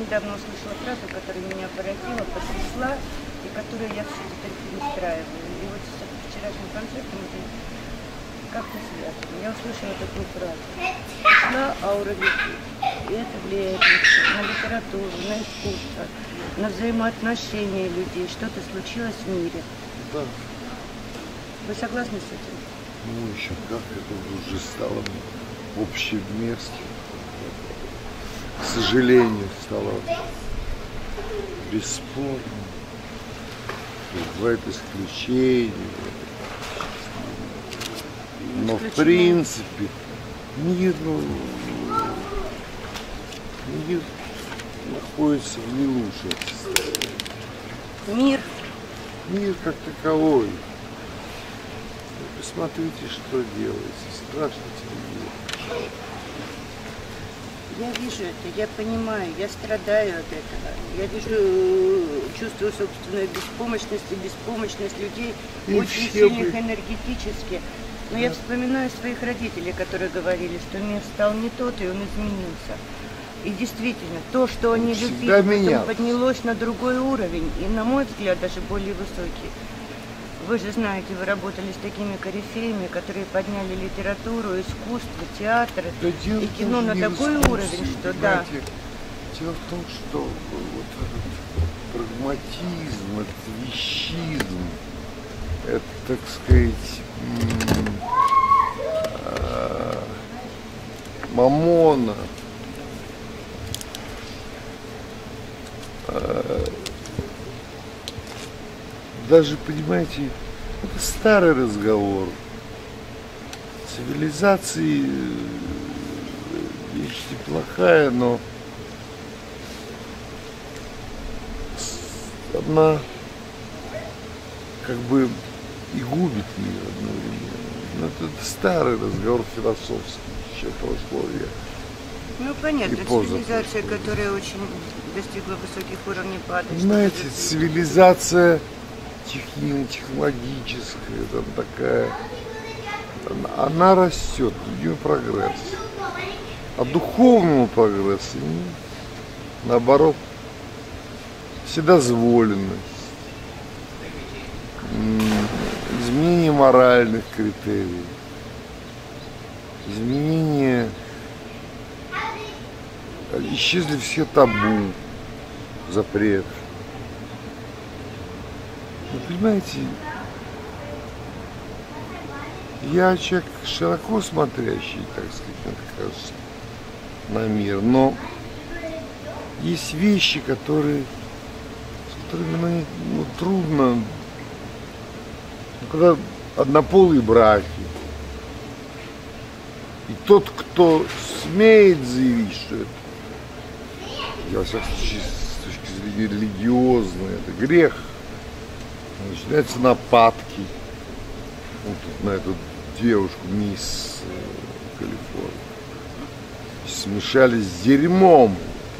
недавно услышала фразу, которая меня поразила, потрясла, и которую я все теперь перестраиваю. И вот с вчерашним концертом это как-то связано. Я услышала такую фразу. Пришла аура любви. И это влияет на литературу, на искусство, на взаимоотношения людей. Что-то случилось в мире. Да. Вы согласны с этим? Ну, еще как, это уже стало общеместным. К сожалению, стало бесспорно. Бывает исключения. Но в принципе мир находится в не лучшем состоянии. Мир как таковой. Посмотрите, что делается. Страшно тебе. Я вижу это, я понимаю, я страдаю от этого. Я вижу, чувствую собственную беспомощность людей, и очень сильных энергетически. Но я вспоминаю своих родителей, которые говорили, что мир стал не тот, и он изменился. И действительно, то, что они любили, потом поднялось на другой уровень, и, на мой взгляд, даже более высокий. Вы же знаете, вы работали с такими корифеями, которые подняли литературу, искусство, театр и кино на такой уровень, что да. Дело в том, что вот этот прагматизм, этот вещизм, это, так сказать, мамона, даже, понимаете, это старый разговор. Цивилизации вещь неплохая, но она как бы и губит мир одновременно. Но это старый разговор философский, еще прошлого века. Ну понятно, цивилизация, которая очень достигла высоких уровней падает. Знаете, цивилизация технологическая, там такая, она растет, у нее прогресс. А духовному прогрессу наоборот, вседозволенность, изменение моральных критериев, изменение, исчезли все табу, запреты. Вы понимаете, я человек широко смотрящий, так сказать, мне кажется, на мир, но есть вещи, с которыми трудно, когда однополые браки, и тот, кто смеет заявить, что это, я, во всяком случае, с точки зрения религиозной, это грех, начинаются нападки вот на эту девушку, мисс Калифорния. Смешались с дерьмом.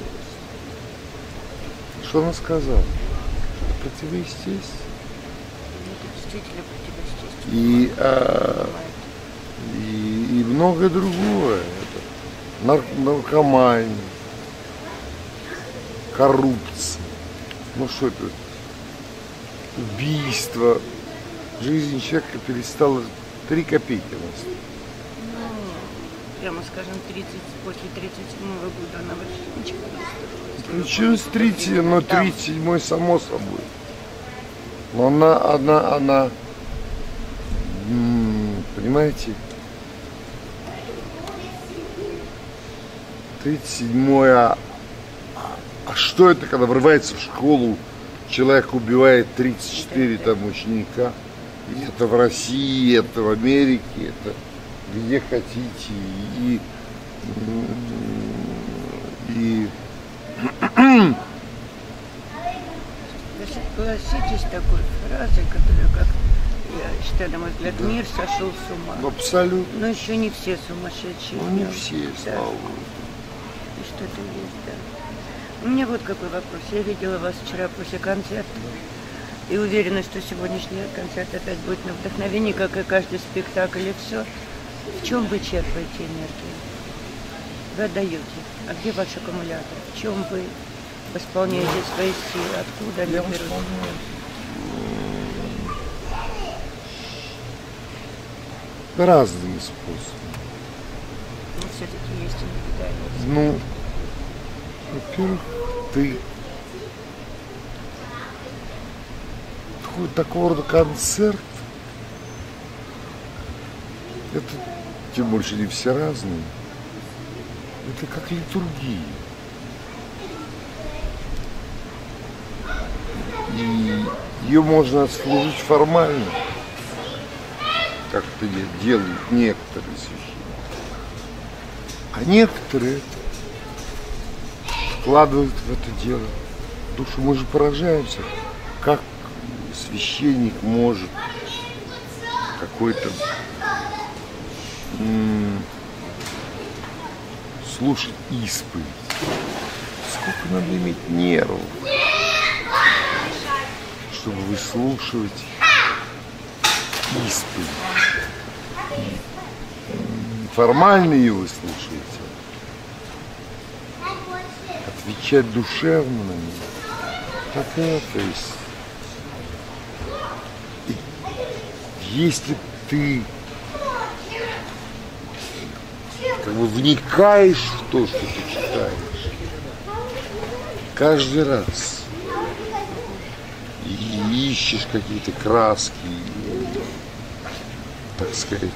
Что она сказала? Что противоестественно. Это действительно противоестественно. И многое другое. Это наркомания, коррупция. Ну что это? Убийство. Жизнь человека перестала 3 копейки у нас. Ну, прямо скажем, после 37-го года она вообще ничего не стоила. Причем с 30, но 37-й само собой. Но она, понимаете, 37-й, а что это, когда врывается в школу, человек убивает 34 там ученика? И это в России, это в Америке, это где хотите. Вы согласитесь с такой фразой, которая, как я считаю, на мой взгляд, да. Мир сошел с ума. Абсолютно. Но еще не все сумасшедшие. Ну не все, слава Богу. И что-то есть, да. У меня вот какой вопрос. Я видела вас вчера после концерта. И уверена, что сегодняшний концерт опять будет на вдохновении, как и каждый спектакль, и все. В чем вы черпаете энергию? Вы отдаете. А где ваш аккумулятор? В чем вы? восполняете свои силы? Откуда они берутся? Разные способы. Но все-таки есть индивидуальность. Ну, во-первых, ты такого рода концерт, это, тем больше не все разные, это как литургия. И ее можно отслужить формально, как это делают некоторые священники. А некоторые вкладывают в это дело душу. Мы же поражаемся, как священник может какой-то слушать исповедь. Сколько надо иметь нервов, чтобы выслушивать исповедь. Формально ее выслушиваете, отвечать душевно на нее. Так это, то есть, если ты как бы вникаешь в то, что ты читаешь, каждый раз и ищешь какие-то краски, так сказать,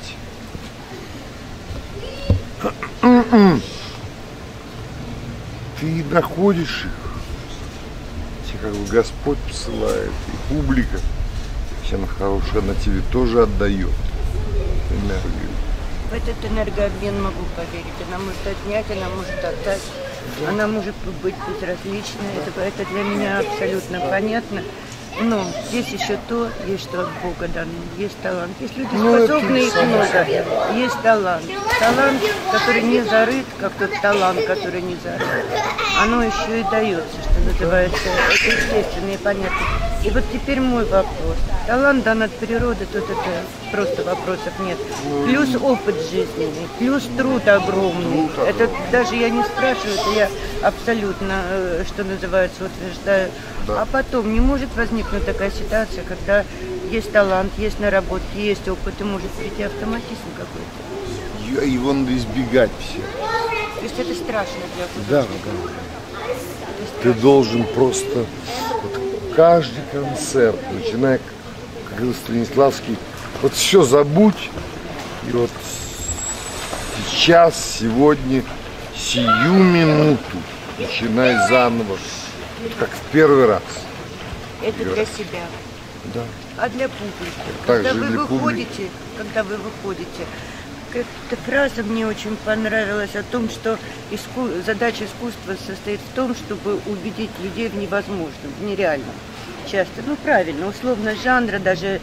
ты находишь их, тебе как бы Господь посылает, и публика, если она хорошая, она тебе тоже отдает энергию. В этот энергообмен могу поверить. Она может отнять, она может отдать, она может быть безразличной. Это для меня абсолютно понятно. Но здесь еще то, есть что от Бога дано, есть талант. Есть люди способные, их много. Есть талант. Талант, который не зарыт, как тот талант, который не зарыт. Оно еще и дается, что называется. Это естественно и понятно. И вот теперь мой вопрос. Талант дан от природы, тут это просто вопросов нет. Плюс опыт жизненный, плюс труд огромный. Это даже я не спрашиваю, это я абсолютно, что называется, утверждаю. А потом не может возникнуть такая ситуация, когда есть талант, есть наработки, есть опыт, и может прийти автоматизм какой-то. Его надо избегать все. То есть это страшно для художника? Да. Ты должен просто вот, каждый концерт, начиная, как говорил Станиславский, вот все забудь, и вот сейчас, сегодня, сию минуту начинай заново. Как в первый раз. Это играть. для себя. Да. А для публики? Когда вы выходите, как-то фраза мне очень понравилась о том, что задача искусства состоит в том, чтобы убедить людей в невозможном, в нереальном. Часто, ну правильно, условно жанра, даже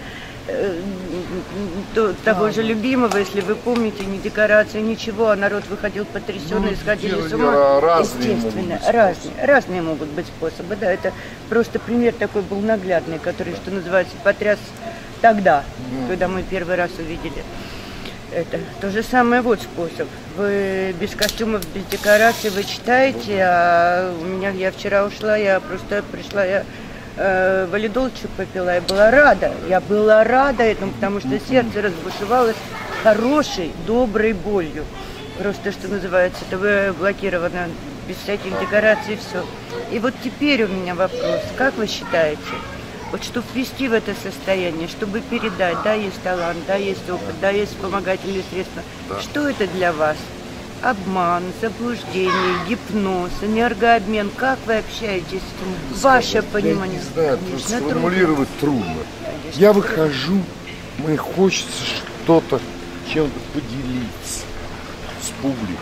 того же любимого, если вы помните, ни декорации, ничего, а народ выходил потрясенный, сходили с ума. Естественно, разные могут быть способы. Да, это просто пример такой был наглядный, который, что называется, потряс тогда, когда мы первый раз увидели. Это то же самое вот способ. Вы без костюмов, без декораций, вы читаете, а у меня, я вчера ушла, я просто пришла, валидолчик попила, я была рада этому, потому что сердце разбушевалось хорошей, доброй болью. Просто, что называется, это блокировано без всяких декораций, все. И вот теперь у меня вопрос, как вы считаете, вот чтобы ввести в это состояние, чтобы передать, да, есть талант, да, есть опыт, да, есть вспомогательные средства, что это для вас? Обман, заблуждение, гипноз, энергообмен. Как вы общаетесь? Ваше понимание? Я не знаю, конечно, сформулировать трудно. Конечно, я выхожу, мне хочется что-то, чем-то поделиться с публикой.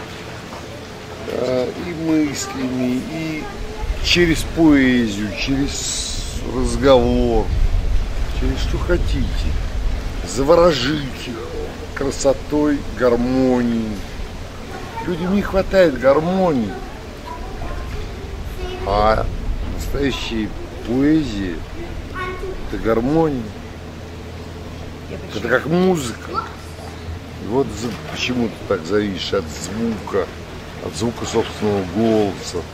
И мыслями, и через поэзию, через разговор, через что хотите. Заворожить их красотой, гармонией. Людям не хватает гармонии, а настоящая поэзия – это гармония, это как музыка. И вот почему-то так зависишь от звука собственного голоса,